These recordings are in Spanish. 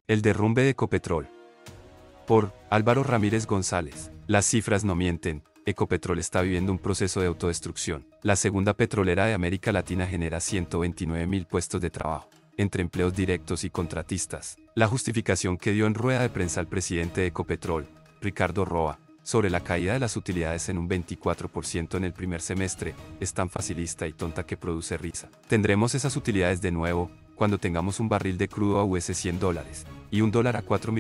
El derrumbe de Ecopetrol. Por Álvaro Ramírez González. Las cifras no mienten. Ecopetrol está viviendo un proceso de autodestrucción. La segunda petrolera de América Latina genera 129.000 puestos de trabajo, entre empleos directos y contratistas. La justificación que dio en rueda de prensa el presidente de Ecopetrol, Ricardo Roa, sobre la caída de las utilidades en un 24% en el primer semestre, es tan facilista y tonta que produce risa. Tendremos esas utilidades de nuevo, cuando tengamos un barril de crudo a US $100 y un dólar a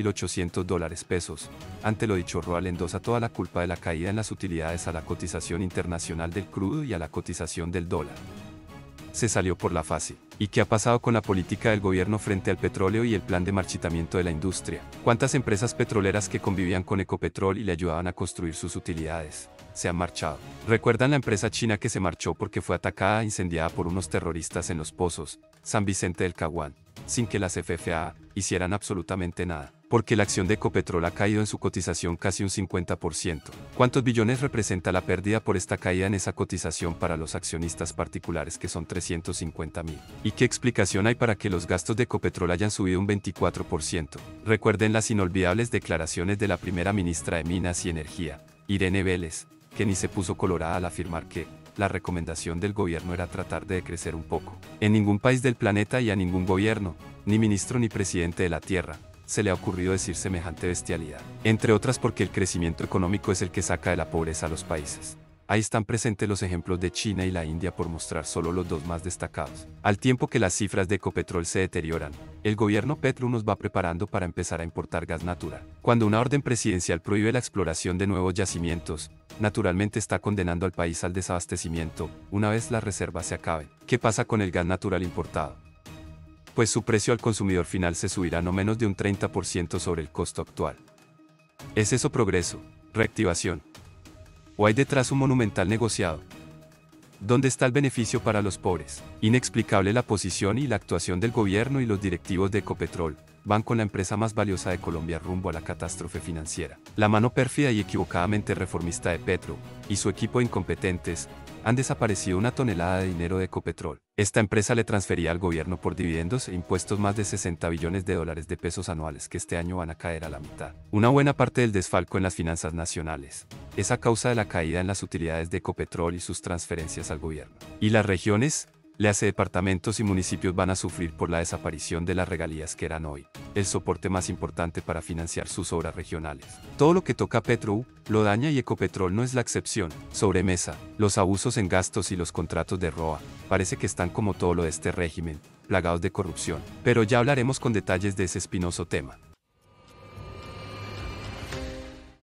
$4.800 pesos. Ante lo dicho, Roa le endosa toda la culpa de la caída en las utilidades a la cotización internacional del crudo y a la cotización del dólar. Se salió por la fácil. ¿Y qué ha pasado con la política del gobierno frente al petróleo y el plan de marchitamiento de la industria? ¿Cuántas empresas petroleras que convivían con Ecopetrol y le ayudaban a construir sus utilidades se han marchado? ¿Recuerdan la empresa china que se marchó porque fue atacada e incendiada por unos terroristas en Los Pozos, San Vicente del Caguán, sin que las FFA hicieran absolutamente nada? Porque la acción de Ecopetrol ha caído en su cotización casi un 50%. ¿Cuántos billones representa la pérdida por esta caída en esa cotización para los accionistas particulares, que son 350.000? ¿Y qué explicación hay para que los gastos de Ecopetrol hayan subido un 24%? Recuerden las inolvidables declaraciones de la primera ministra de Minas y Energía, Irene Vélez, que ni se puso colorada al afirmar que la recomendación del gobierno era tratar de decrecer un poco. En ningún país del planeta y a ningún gobierno, ni ministro ni presidente de la Tierra, se le ha ocurrido decir semejante bestialidad. Entre otras porque el crecimiento económico es el que saca de la pobreza a los países. Ahí están presentes los ejemplos de China y la India, por mostrar solo los dos más destacados. Al tiempo que las cifras de Ecopetrol se deterioran, el gobierno Petro nos va preparando para empezar a importar gas natural. Cuando una orden presidencial prohíbe la exploración de nuevos yacimientos, naturalmente está condenando al país al desabastecimiento una vez las reservas se acaben. ¿Qué pasa con el gas natural importado? Pues su precio al consumidor final se subirá no menos de un 30% sobre el costo actual. ¿Es eso progreso, reactivación? ¿O hay detrás un monumental negociado? ¿Dónde está el beneficio para los pobres? Inexplicable la posición y la actuación del gobierno y los directivos de Ecopetrol. Van con la empresa más valiosa de Colombia rumbo a la catástrofe financiera. La mano pérfida y equivocadamente reformista de Petro y su equipo de incompetentes han desaparecido una tonelada de dinero de Ecopetrol. Esta empresa le transfería al gobierno por dividendos e impuestos más de 60 billones de dólares de pesos anuales, que este año van a caer a la mitad. Una buena parte del desfalco en las finanzas nacionales es a causa de la caída en las utilidades de Ecopetrol y sus transferencias al gobierno. ¿Y las regiones? Le hace departamentos y municipios van a sufrir por la desaparición de las regalías, que eran hoy el soporte más importante para financiar sus obras regionales. Todo lo que toca a Petro lo daña, y Ecopetrol no es la excepción. Sobremesa, los abusos en gastos y los contratos de Roa, parece que están, como todo lo de este régimen, plagados de corrupción. Pero ya hablaremos con detalles de ese espinoso tema.